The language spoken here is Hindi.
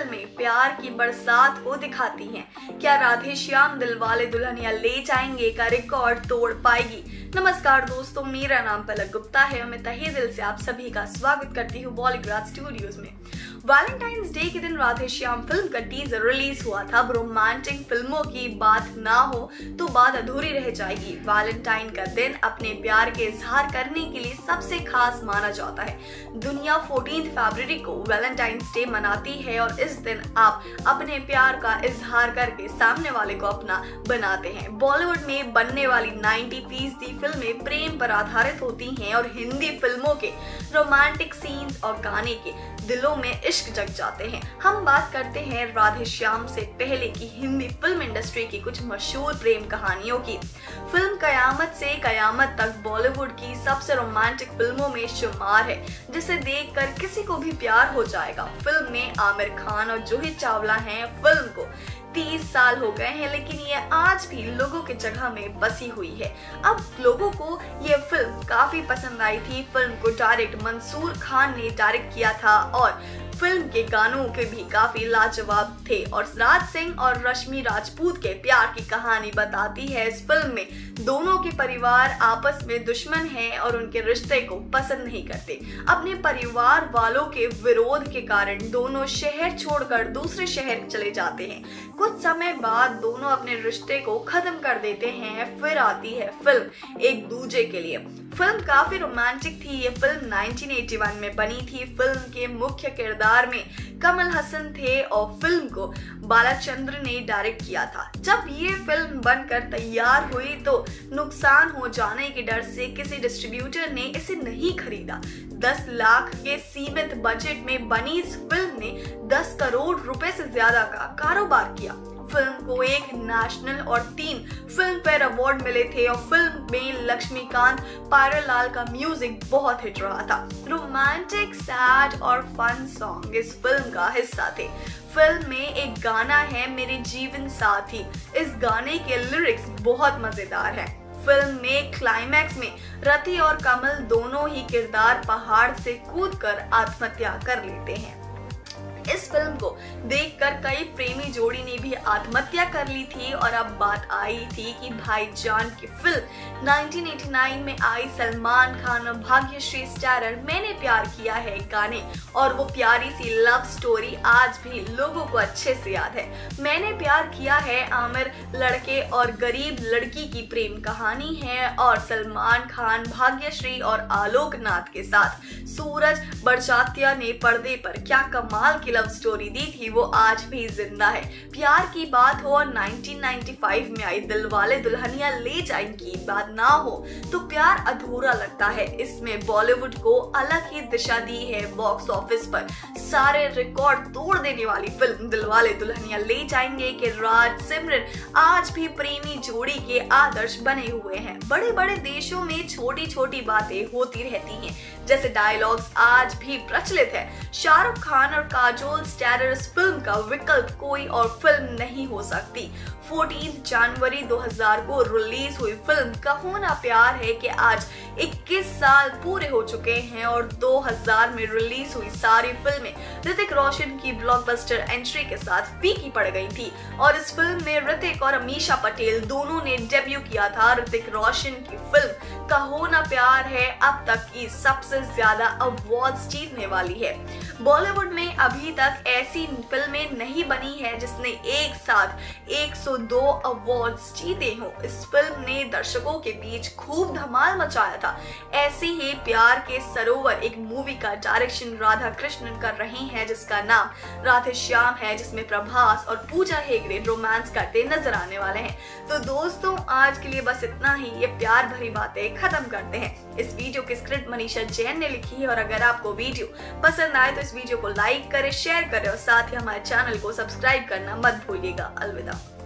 फिल्में प्यार की बरसात को दिखाती हैं। क्या राधे श्याम दिलवाले दुल्हनिया ले जाएंगे का रिकॉर्ड तोड़ पाएगी? नमस्कार दोस्तों, मेरा नाम पलक गुप्ता है और मैं तहे दिल से आप सभी का स्वागत करती हूँ बॉलीवुड स्टूडियोज में। वैलेंटाइंस डे के दिन राधे श्याम फिल्म का टीजर रिलीज हुआ था। अब रोमांटिक फिल्मों की बात ना हो तो बात अधूरी रह जाएगी। वैलेंटाइन का दिन अपने प्यार के इजहार करने के लिए सबसे खास माना जाता है। दुनिया 14 फरवरी को वैलेंटाइंस डे मनाती है और इस दिन आप अपने प्यार का इजहार करके सामने वाले को अपना बनाते हैं। बॉलीवुड में बनने वाली 90% फिल्में प्रेम पर आधारित होती हैं और हिंदी फिल्मों के रोमांटिक सीन्स और गाने के दिलों में इश्क जग जाते हैं। हम बात करते हैं राधे श्याम से पहले की हिंदी फिल्म इंडस्ट्री की कुछ मशहूर प्रेम कहानियों की। फिल्म कयामत से कयामत तक बॉलीवुड की सबसे रोमांटिक फिल्मों में शुमार है, जिसे देखकर किसी को भी प्यार हो जाएगा। फिल्म में आमिर खान और जूही चावला हैं। फिल्म को 30 साल हो गए हैं, लेकिन ये आज भी लोगों के जगह में बसी हुई है। अब लोगों को ये फिल्म काफी पसंद आई थी। फिल्म को डायरेक्ट मंसूर खान ने डायरेक्ट किया था और फिल्म के गानों के भी काफी लाजवाब थे और राज सिंह और रश्मि राजपूत के प्यार की कहानी बताती है। इस फिल्म में दोनों के परिवार आपस में दुश्मन हैं और उनके रिश्ते को पसंद नहीं करते। अपने परिवार वालों के विरोध के कारण दोनों शहर छोड़कर दूसरे शहर चले जाते हैं। कुछ समय बाद दोनों अपने रिश्ते को खत्म कर देते हैं। फिर आती है फिल्म एक दूजे के लिए। फिल्म काफी रोमांटिक थी। ये फिल्म 1981 में बनी थी। फिल्म के मुख्य किरदार में कमल हसन थे और फिल्म को बालाचंद्र ने डायरेक्ट किया था। जब ये फिल्म बनकर तैयार हुई तो नुकसान हो जाने के डर से किसी डिस्ट्रीब्यूटर ने इसे नहीं खरीदा। 10 लाख के सीमित बजट में बनी इस फिल्म ने 10 करोड़ रुपए से ज्यादा का कारोबार किया। फिल्म को एक नेशनल और 3 फिल्म फेयर अवार्ड मिले थे और फिल्म में लक्ष्मीकांत पायरलाल का म्यूजिक बहुत हिट रहा था। रोमांटिक, सैड और फन सॉन्ग इस फिल्म का हिस्सा थे। फिल्म में एक गाना है मेरे जीवन साथी। इस गाने के लिरिक्स बहुत मजेदार हैं। फिल्म में क्लाइमैक्स में रति और कमल दोनों ही किरदार पहाड़ से कूदकर आत्महत्या कर लेते हैं। इस फिल्म को देखकर कई प्रेमी जोड़ी ने भी आत्महत्या कर ली थी और अब बात आई थी कि भाईजान की फिल्म 1989 में आई सलमान खान और भाग्यश्री स्टारर मैंने प्यार किया है गाने और वो प्यारी सी लव स्टोरी आज भी लोगों को अच्छे से याद है। मैंने प्यार किया है आमिर लड़के और गरीब लड़की की प्रेम कहानी है और सलमान खान, भाग्यश्री और आलोक नाथ के साथ सूरज बड़जात्या ने पर्दे पर क्या कमाल की लव स्टोरी दी थी, वो आज भी जिंदा है। प्यार की बात हो और 1995 में आई दिलवाले दुल्हनिया ले जाएंगी बात ना हो तो प्यार अधूरा लगता है। इसमें बॉलीवुड को अलग ही दिशा दी है। बॉक्स ऑफिस पर सारे रिकॉर्ड तोड़ देने वाली फिल्म दिलवाले दुल्हनिया ले जाएंगे के राज सिमरन आज भी प्रेमी जोड़ी के आदर्श बने हुए हैं। बड़े बड़े देशों में छोटी छोटी बातें होती रहती हैं, जैसे डायलॉग्स आज भी प्रचलित है। शाहरुख खान और काजोल स्टारर इस फिल्म का विकल्प कोई और फिल्म नहीं हो सकती। 14 जनवरी 2000 को रिलीज हुई फिल्म कहो ना प्यार है कि आज 21 साल पूरे हो चुके हैं और 2000 में रिलीज हुई सारी फिल्में ऋतिक रोशन की ब्लॉकबस्टर एंट्री के साथ फीकी पड़ गई थी और इस फिल्म में ऋतिक और अमीषा पटेल दोनों ने डेब्यू किया था। ऋतिक रोशन की फिल्म कहो ना प्यार है अब तक की सबसे ज्यादा अवार्ड्स जीतने वाली है। बॉलीवुड में अभी तक ऐसी फिल्में नहीं बनी है जिसने एक साथ 102 अवार्ड्स जीते हों। इस फिल्म ने दर्शकों के बीच खूब धमाल मचाया था। ऐसे ही प्यार के सरोवर एक मूवी का डायरेक्शन राधा कृष्णन कर रहे हैं जिसका नाम राधे श्याम है, जिसमें प्रभास और पूजा हेगड़े रोमांस करते नजर आने वाले हैं। तो दोस्तों आज के लिए बस इतना ही। ये प्यार भरी बातें खत्म करते हैं। इस वीडियो की स्क्रिप्ट मनीषा जैन ने लिखी है और अगर आपको वीडियो पसंद आए तो इस वीडियो को लाइक करें, शेयर करें और साथ ही हमारे चैनल को सब्सक्राइब करना मत भूलिएगा। अलविदा।